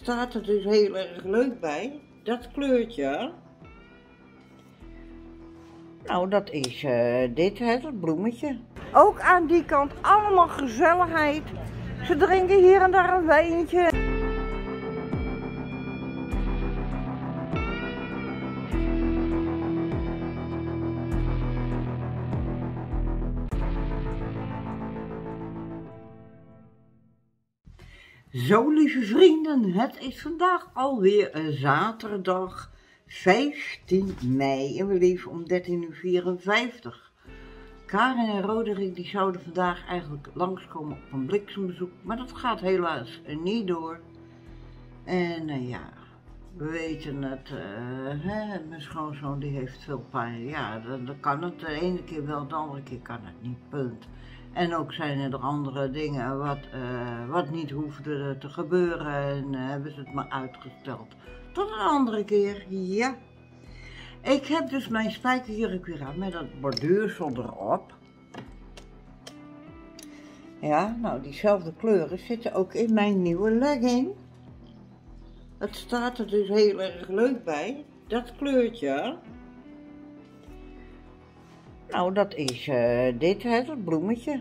staat er dus heel erg leuk bij. Dat kleurtje. Nou, dat is dit, hè, dat bloemetje. Ook aan die kant allemaal gezelligheid. Ze drinken hier en daar een wijntje. Zo, lieve vrienden, het is vandaag alweer een zaterdag 15 mei en we leven om 13:54. Karen en Roderick die zouden vandaag eigenlijk langskomen op een bliksembezoek, maar dat gaat helaas niet door. En ja, we weten het, mijn schoonzoon die heeft veel pijn. Ja, dan kan het de ene keer wel, de andere keer kan het niet, punt. En ook zijn er andere dingen wat niet hoefde te gebeuren en hebben ze het maar uitgesteld. Tot een andere keer, ja. Ik heb dus mijn spijkerjurk weer aan met dat borduursel erop. Ja, nou diezelfde kleuren zitten ook in mijn nieuwe legging. Het staat er dus heel erg leuk bij, dat kleurtje. Nou, dat is dit, hè, dat bloemetje.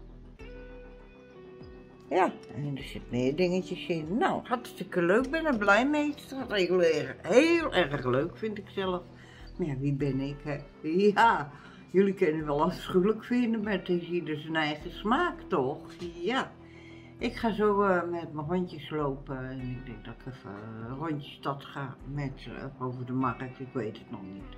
Ja, en er zitten meer dingetjes in. Nou, hartstikke leuk, ben er blij mee. Het staat heel erg leuk, vind ik zelf. Maar ja, wie ben ik, hè? Ja, jullie kunnen wel afschuwelijk vinden, maar het is ieder zijn eigen smaak, toch? Ja. Ik ga zo met mijn hondjes lopen en ik denk dat ik even een rondje stad ga met over de markt, ik weet het nog niet.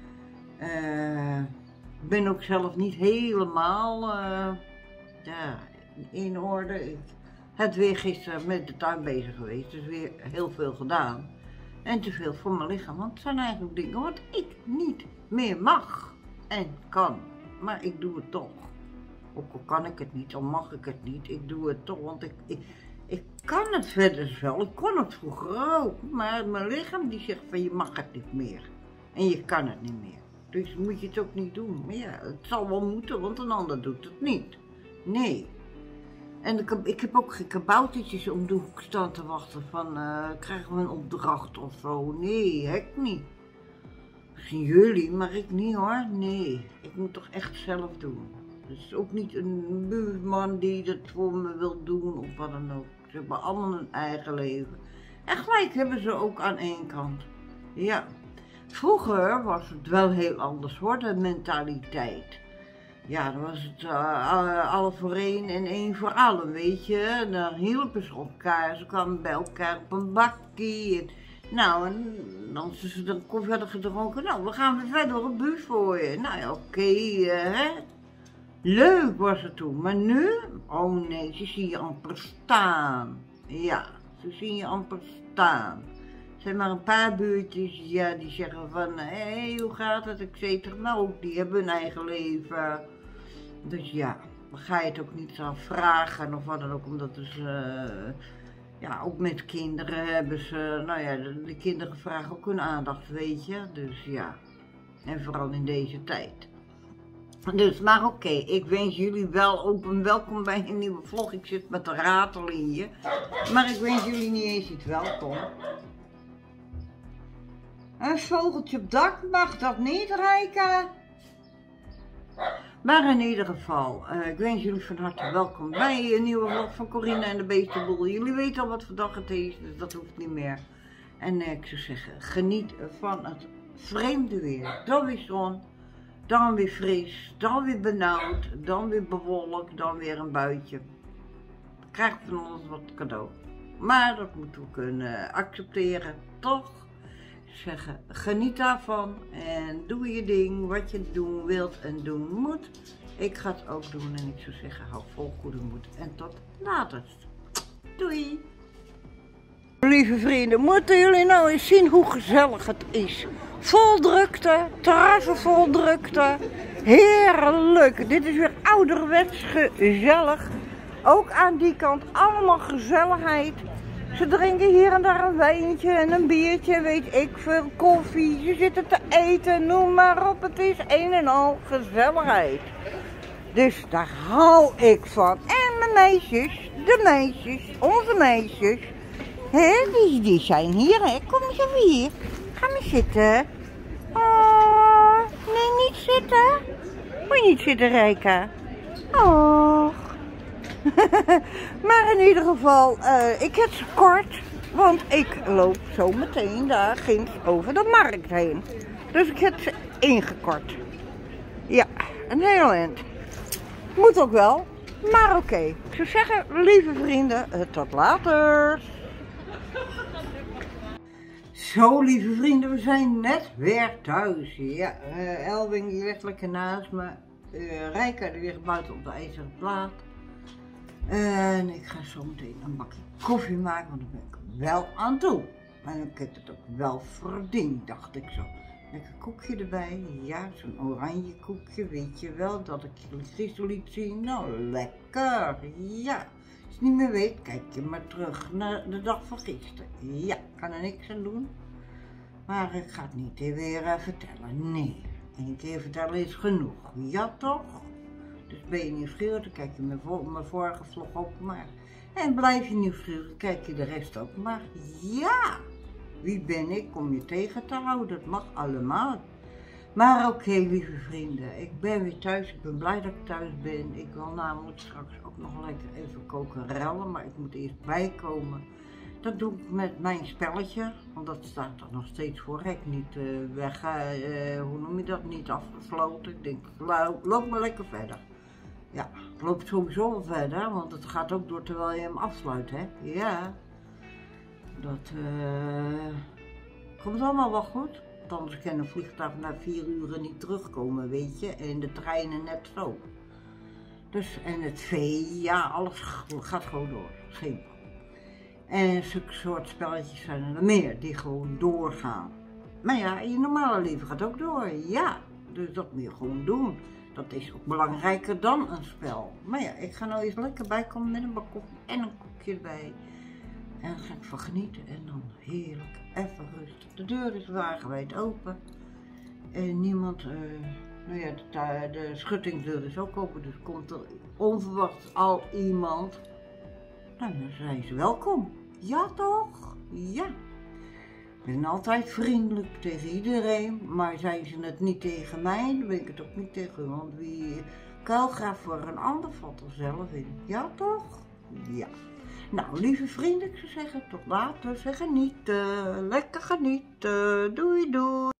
Ik ben ook zelf niet helemaal ja, in orde. Het weer gisteren met de tuin bezig geweest, dus weer heel veel gedaan. En te veel voor mijn lichaam, want het zijn eigenlijk dingen wat ik niet meer mag en kan. Maar ik doe het toch. Ook al kan ik het niet, al mag ik het niet, ik doe het toch, want ik kan het verder wel. Ik kon het vroeger ook, maar mijn lichaam die zegt van je mag het niet meer. En je kan het niet meer. Dus moet je het ook niet doen. Maar ja, het zal wel moeten, want een ander doet het niet. Nee. En ik heb ook geen kaboutertjes om de hoek staan te wachten van, krijgen we een opdracht of zo. Nee, ik niet. Misschien jullie, maar ik niet hoor. Nee, ik moet toch echt zelf doen. Dus ook niet een buurman die dat voor me wil doen of wat dan ook. Ze hebben allemaal hun eigen leven. En gelijk hebben ze ook aan één kant. Ja. Vroeger was het wel heel anders hoor, de mentaliteit. Ja, dan was het alle voor één en één voor allen, weet je. En dan hielpen ze elkaar, ze kwamen bij elkaar op een bakkie. Nou, en dan ze dan koffie hadden gedronken, nou, we gaan weer verder op buurt voor je. Nou ja, oké, hè. Leuk was het toen, maar nu? Oh nee, ze zien je amper staan. Ja, ze zien je amper staan. Er zijn maar een paar buurtjes, ja, die zeggen van, hé, hoe gaat het, et cetera. Nou, die hebben hun eigen leven. Dus ja, dan ga je het ook niet aan vragen of wat dan ook, omdat ze, ja, ook met kinderen hebben ze, nou ja, de kinderen vragen ook hun aandacht, weet je. Dus ja, en vooral in deze tijd. Dus, maar oké, ik wens jullie wel ook een welkom bij een nieuwe vlog. Ik zit met de ratel in je, maar ik wens jullie niet eens iets welkom. Een vogeltje op dak, mag dat niet, Rijka? Maar in ieder geval, ik wens jullie van harte welkom bij een nieuwe vlog van Corinne en de Beestenboel. Jullie weten al wat voor dag het is, dus dat hoeft niet meer. En ik zou zeggen, geniet van het vreemde weer. Dan weer zon, dan weer fris, dan weer benauwd, dan weer bewolkt, dan weer een buitje. Krijgt van ons wat cadeau. Maar dat moeten we kunnen accepteren, toch? Zeggen, geniet daarvan en doe je ding wat je doen wilt en doen moet. Ik ga het ook doen en ik zou zeggen, hou vol goede moed en tot later. Doei! Lieve vrienden, moeten jullie nou eens zien hoe gezellig het is. Vol drukte, terrassen vol drukte. Heerlijk, dit is weer ouderwets gezellig. Ook aan die kant allemaal gezelligheid. Ze drinken hier en daar een wijntje en een biertje, weet ik veel, koffie. Ze zitten te eten, noem maar op. Het is een en al gezelligheid. Dus daar hou ik van. En mijn meisjes, de meisjes, onze meisjes, Hé, die zijn hier, hè. Kom eens even hier. Ga maar zitten. Oh, nee, niet zitten. Moet je niet zitten, Rijka. Oh. Maar in ieder geval, ik heb ze kort. Want ik loop zo meteen daar ginds over de markt heen. Dus ik heb ze ingekort. Ja, een heel eind. Moet ook wel. Maar oké. Ik zou zeggen, lieve vrienden, tot later. Zo, lieve vrienden, we zijn net weer thuis. Ja, Elwing die ligt lekker naast me. Rijka die ligt buiten op de ijzeren plaat. En ik ga zo meteen een bakje koffie maken, want daar ben ik wel aan toe. En ik heb het ook wel verdiend, dacht ik zo. Lekker koekje erbij, ja, zo'n oranje koekje, weet je wel, dat ik je gisteren liet zien. Nou, lekker, ja. Als je het niet meer weet, kijk je maar terug naar de dag van gisteren. Ja, ik kan er niks aan doen. Maar ik ga het niet weer vertellen, nee. 1 keer vertellen is genoeg, ja toch? Dus ben je nieuwsgierig, dan kijk je mijn vorige vlog ook maar. En blijf je nieuwsgierig, kijk je de rest ook maar. Ja, wie ben ik om je tegen te houden? Dat mag allemaal. Maar oké, lieve vrienden, ik ben weer thuis. Ik ben blij dat ik thuis ben. Ik wil namelijk straks ook nog lekker even koken rellen, maar ik moet eerst bijkomen. Dat doe ik met mijn spelletje, want dat staat er nog steeds voor. Ik niet weg, hoe noem je dat, niet afgesloten. Ik denk, loop maar lekker verder. Ja, het loopt sowieso wel verder, want het gaat ook door terwijl je hem afsluit, hè. Ja, dat komt allemaal wel goed. Want anders kan een vliegtuig na 4 uur niet terugkomen, weet je. En de treinen net zo. Dus, en het vee, ja, alles gaat gewoon door. Simpel. En zulke soort spelletjes zijn er meer, die gewoon doorgaan. Maar ja, je normale leven gaat ook door, ja. Dus dat moet je gewoon doen. Dat is ook belangrijker dan een spel. Maar ja, ik ga nou eens lekker bijkomen met een bak koffie en een koekje erbij. En daar ga ik van genieten en dan heerlijk even rustig. De deur is wagenwijd open. En niemand, nou ja, de schuttingsdeur is ook open. Dus komt er onverwachts al iemand. Nou, dan zijn ze welkom. Ja toch? Ja. Ik ben altijd vriendelijk tegen iedereen, maar zijn ze het niet tegen mij, dan ben ik het ook niet tegen hun. Want wie kuil graaft voor een ander valt er zelf in. Ja toch? Ja. Nou, lieve vrienden, ik zou zeggen tot later. Zeg genieten, lekker genieten. Doei doei.